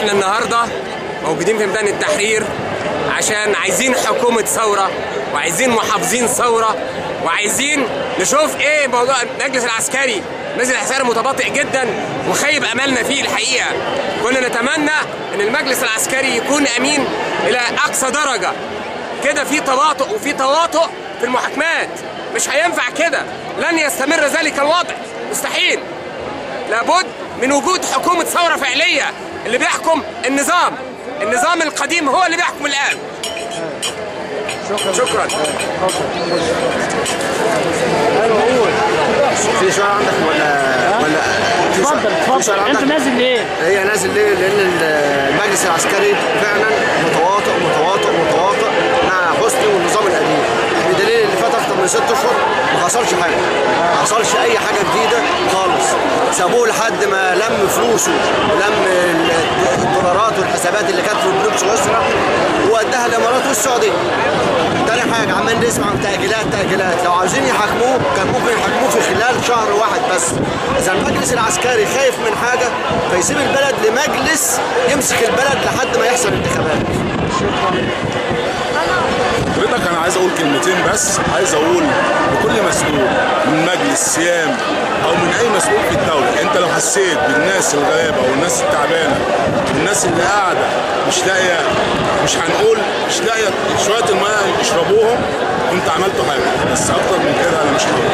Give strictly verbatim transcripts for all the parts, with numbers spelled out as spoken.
احنا النهارده موجودين في ميدان التحرير عشان عايزين حكومة ثورة وعايزين محافظين ثورة وعايزين نشوف ايه موضوع المجلس العسكري. المجلس العسكري متباطئ جدا وخيب املنا فيه الحقيقة. كنا نتمنى ان المجلس العسكري يكون امين الى اقصى درجة. كده في تباطؤ وفي تواطؤ في المحاكمات، مش هينفع كده، لن يستمر ذلك الوضع، مستحيل. لابد من وجود حكومة ثورة فعلية اللي بيحكم النظام. النظام القديم هو اللي بيحكم الآن. شكرا شكرا. في سؤال عندك ولا ولا اتفضل اتفضل. انت نازل ليه؟ هي نازل ليه؟ لأن المجلس العسكري فعلا متواطئ متواطئ متواطئ مع حسني والنظام القديم، بدليل اللي فات أكتر من ست أشهر ما حصلش حاجة، ما حصلش أي حاجة جديدة خالص. سابوه لحد ما لم فلوسه ولم الدولارات والحسابات اللي كانت في البنوك سويسرا ووداها الإمارات والسعودية. تاني حاجة عمال نسمع عن تأجيلات تأجيلات، لو عاوزين يحاكموه كان ممكن يحاكموه في خلال شهر واحد بس. إذا المجلس العسكري خايف من حاجة فيسيب البلد لمجلس يمسك البلد لحد ما يحصل انتخابات. حضرتك انا عايز اقول كلمتين بس، عايز اقول لكل مسؤول من مجلس سيام او من اي مسؤول في الدوله، انت لو حسيت بالناس الغلابه والناس التعبانه والناس اللي قاعده مش لاقيه، مش هنقول مش لاقيه شويه الميه يشربوهم، انت عملتوا حاجه، بس اكتر من كده انا مش هقول.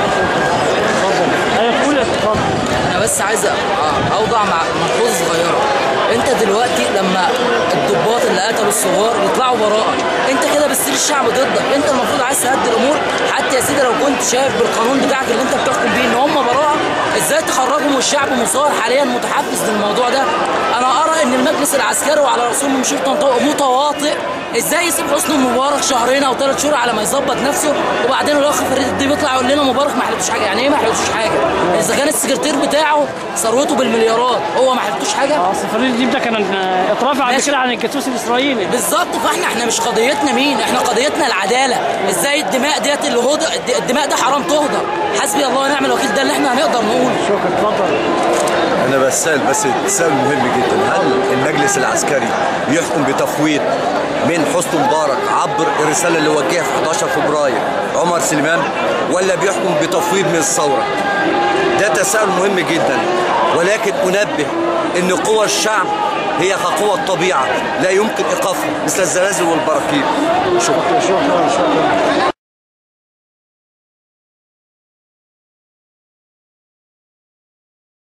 اتفضل. انا بس عايز اوضع ملحوظه صغيره. انت دلوقتي لما الضباط اللي قتلوا الثوار يطلعوا براءه، انت كده بتسيب الشعب ضدك. انت المفروض عايز تهدي الامور. حتى يا سيدي لو كنت شايف بالقانون بتاعك اللي انت بتحكم بيه ان هم براءه، ازاي تخرجهم والشعب مصار حاليا متحفز للموضوع ده؟ انا ارى ان المجلس العسكري وعلى رسول المشير متواطئ. ازاي يسيب حسني مبارك شهرين او ثلاث شهور على ما يظبط نفسه، وبعدين الاخ فريد الديب يطلع يقول لنا مبارك ما حلتوش حاجه؟ يعني ايه ما حلتوش حاجه؟ اذا كان السكرتير بتاعه ثروته بالمليارات هو ما حلتوش حاجه؟ اه فريد الديب ده كان اترافع قبل كده عن الجاسوس الاسرائيلي. بالظبط. فاحنا احنا مش قضيتنا مين، احنا قضيتنا العداله. ازاي الدماء ديت اللي هو الدماء ده حرام تهدر. حسبي الله ونعم الوكيل، ده اللي احنا هنقدر نقوله. شكرا. اتفضل. أنا بسأل بس تساؤل مهم جدا، هل المجلس العسكري يحكم بتفويض من حسني مبارك عبر الرسالة اللي وجهها في أحد عشر فبراير عمر سليمان، ولا بيحكم بتفويض من الثورة؟ ده تساؤل مهم جدا، ولكن أنبه أن قوى الشعب هي كقوى الطبيعة لا يمكن إيقافها مثل الزلازل والبراكين. شكرا شكرا شكرا.